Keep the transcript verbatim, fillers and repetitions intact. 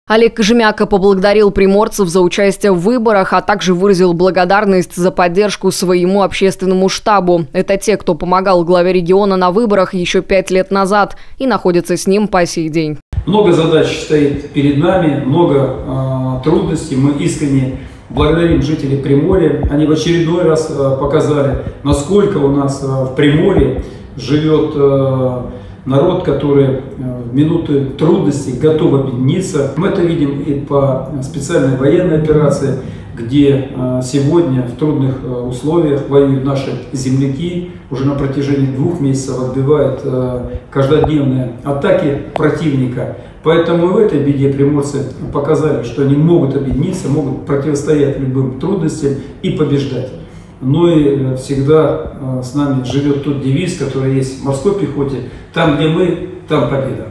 Олег Кожемяка поблагодарил приморцев за участие в выборах, а также выразил благодарность за поддержку своему общественному штабу. Это те, кто помогал главе региона на выборах еще пять лет назад и находится с ним по сей день. Много задач стоит перед нами, много э, трудностей. Мы искренне благодарим жителей Приморья. Они в очередной раз э, показали, насколько у нас э, в Приморье живет э, народ, который в минуты трудностей готов объединиться. Мы это видим и по специальной военной операции, где сегодня в трудных условиях воюют наши земляки, уже на протяжении двух месяцев отбивают каждодневные атаки противника. Поэтому в этой беде приморцы показали, что они могут объединиться, могут противостоять любым трудностям и побеждать. Но и всегда с нами живет тот девиз, который есть в морской пехоте: там, где мы, там победа.